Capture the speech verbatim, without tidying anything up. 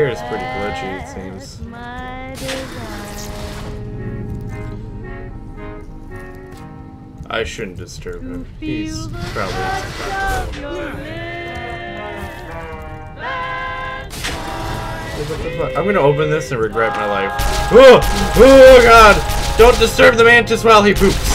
Here is pretty glitchy, it seems. I shouldn't disturb him. He's probably What the fuck? I'm gonna open this and regret my life. Oh! Oh god! Don't disturb the Mantis while he poops!